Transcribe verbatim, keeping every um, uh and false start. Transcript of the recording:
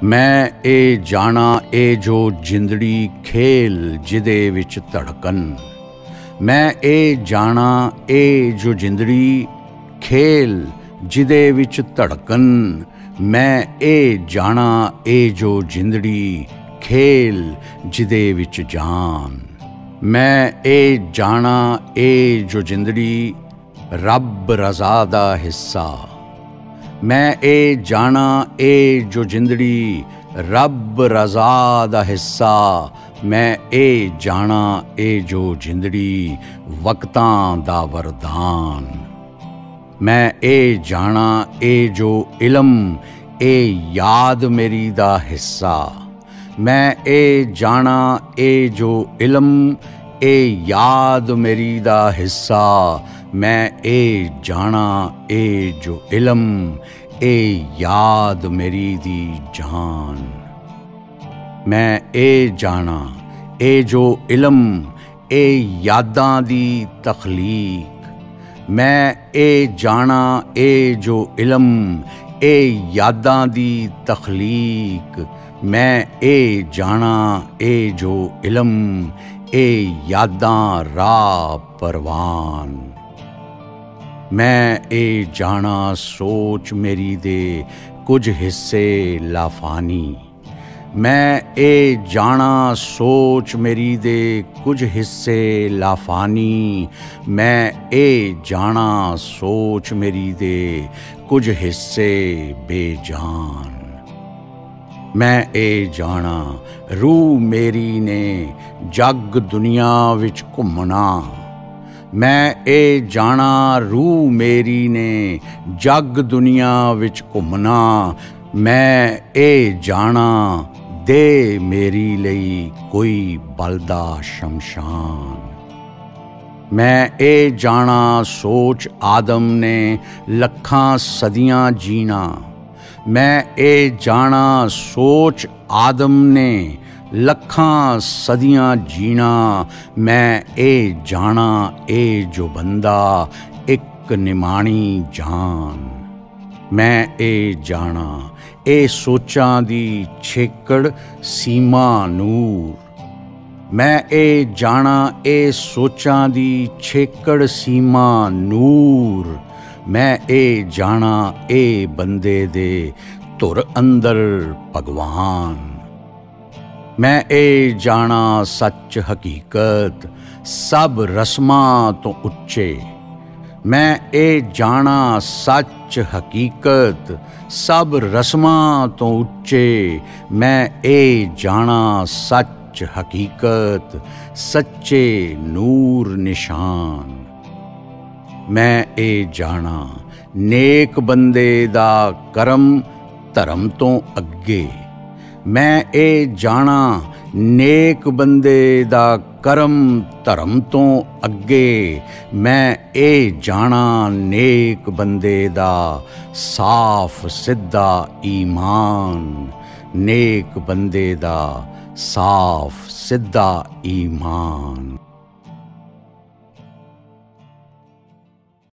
ਮੈਂ ਇਹ ਜਾਣਾ ਇਹ ਜੋ ਜਿੰਦੜੀ ਖੇਲ ਜਿਹਦੇ ਵਿੱਚ ਧੜਕਨ। ਮੈਂ ਇਹ ਜਾਣਾ ਇਹ ਜੋ ਜਿੰਦੜੀ ਖੇਲ ਜਿਹਦੇ ਵਿੱਚ ਧੜਕਨ। ਮੈਂ ਇਹ ਜਾਣਾ ਇਹ ਜੋ ਜਿੰਦੜੀ ਖੇਲ ਜਿਹਦੇ ਵਿੱਚ ਜਾਨ। ਮੈਂ ਇਹ ਜਾਣਾ ਇਹ ਜੋ ਜਿੰਦੜੀ ਰੱਬ ਰਜ਼ਾ ਦਾ ਹਿੱਸਾ। ਮੈਂ ਇਹ ਜਾਣਾ ਇਹ ਜੋ ਜਿੰਦੜੀ ਰੱਬ ਰਜ਼ਾ ਦਾ ਹਿੱਸਾ। ਮੈਂ ਇਹ ਜਾਣਾ ਇਹ ਜੋ ਜਿੰਦੜੀ ਵਕਤਾਂ ਦਾ ਵਰਦਾਨ। ਮੈਂ ਇਹ ਜਾਣਾ ਇਹ ਜੋ ਇਲਮ ਇਹ ਯਾਦ ਮੇਰੀ ਦਾ ਹਿੱਸਾ। ਮੈਂ ਇਹ ਜਾਣਾ ਇਹ ਜੋ ਇਲਮ ਇਹ ਯਾਦ ਮੇਰੀ ਦਾ ਹਿੱਸਾ। ਮੈਂ ਇਹ ਜਾਣਾ ਇਹ ਜੋ ਇਲਮ ਇਹ ਯਾਦ ਮੇਰੀ ਦੀ ਜਾਨ। ਮੈਂ ਇਹ ਜਾਣਾ ਇਹ ਜੋ ਇਲਮ ਇਹ ਯਾਦਾਂ ਦੀ ਤਖਲੀਕ। ਮੈਂ ਇਹ ਜਾਣਾ ਇਹ ਜੋ ਇਲਮ ਇਹ ਯਾਦਾਂ ਦੀ ਤਖਲੀਕ। ਮੈਂ ਇਹ ਜਾਣਾ ਇਹ ਜੋ ਇਲਮ ਇਹ ਯਾਦਾਂ ਰਾਹ ਪਰਵਾਨ। ਮੈਂ ਇਹ ਜਾਣਾ ਸੋਚ ਮੇਰੀ ਦੇ ਕੁਝ ਹਿੱਸੇ ਲਾਫਾਨੀ। ਮੈਂ ਇਹ ਜਾਣਾ ਸੋਚ ਮੇਰੀ ਦੇ ਕੁਝ ਹਿੱਸੇ ਲਾਫਾਨੀ। ਮੈਂ ਇਹ ਜਾਣਾ ਸੋਚ ਮੇਰੀ ਦੇ ਕੁਝ ਹਿੱਸੇ ਬੇਜਾਨ। ਮੈਂ ਇਹ ਜਾਣਾ ਰੂਹ ਮੇਰੀ ਨੇ ਜੱਗ ਦੁਨੀਆ ਵਿੱਚ ਘੁੰਮਣਾ। ਮੈਂ ਇਹ ਜਾਣਾ ਰੂਹ ਮੇਰੀ ਨੇ ਜੱਗ ਦੁਨੀਆ ਵਿੱਚ ਘੁੰਮਣਾ। ਮੈਂ ਇਹ ਜਾਣਾ ਦੇ ਮੇਰੀ ਲਈ ਕੋਈ ਬਲਦਾ ਸ਼ਮਸ਼ਾਨ। ਮੈਂ ਇਹ ਜਾਣਾ ਸੋਚ ਆਦਮ ਨੇ ਲੱਖਾਂ ਸਦੀਆਂ ਜੀਣਾ। ਮੈਂ ਇਹ ਜਾਣਾ ਸੋਚ ਆਦਮ ਨੇ ਲੱਖਾਂ ਸਦੀਆਂ ਜੀਣਾ। ਮੈਂ ਇਹ ਜਾਣਾ ਇਹ ਜੋ ਬੰਦਾ ਇੱਕ ਨਿਮਾਣੀ ਜਾਨ। ਮੈਂ ਇਹ ਜਾਣਾ ਇਹ ਸੋਚਾਂ ਦੀ ਛੇਕੜ ਸੀਮਾ ਨੂਰ। ਮੈਂ ਇਹ ਜਾਣਾ ਇਹ ਸੋਚਾਂ ਦੀ ਛੇਕੜ ਸੀਮਾ ਨੂਰ। ਮੈਂ ਇਹ ਜਾਣਾ ਇਹ ਬੰਦੇ ਦੇ ਧੁਰ ਅੰਦਰ ਭਗਵਾਨ। ਮੈਂ ਇਹ ਜਾਣਾ ਸੱਚ ਹਕੀਕਤ ਸਭ ਰਸਮਾਂ ਤੋਂ ਉੱਚੇ। ਮੈਂ ਇਹ ਜਾਣਾ ਸੱਚ ਹਕੀਕਤ ਸਭ ਰਸਮਾਂ ਤੋਂ ਉੱਚੇ। ਮੈਂ ਇਹ ਜਾਣਾ ਸੱਚ ਹਕੀਕਤ ਸੱਚੇ ਨੂਰ ਨਿਸ਼ਾਨ। ਮੈਂ ਇਹ ਜਾਣਾ ਨੇਕ ਬੰਦੇ ਦਾ ਕਰਮ ਧਰਮ ਤੋਂ ਅੱਗੇ। ਮੈਂ ਇਹ ਜਾਣਾ ਨੇਕ ਬੰਦੇ ਦਾ ਕਰਮ ਧਰਮ ਤੋਂ ਅੱਗੇ। ਮੈਂ ਇਹ ਜਾਣਾ ਨੇਕ ਬੰਦੇ ਦਾ ਸਾਫ਼ ਸਿੱਧਾ ਈਮਾਨ। ਨੇਕ ਬੰਦੇ ਦਾ ਸਾਫ਼ ਸਿੱਧਾ ਈਮਾਨ।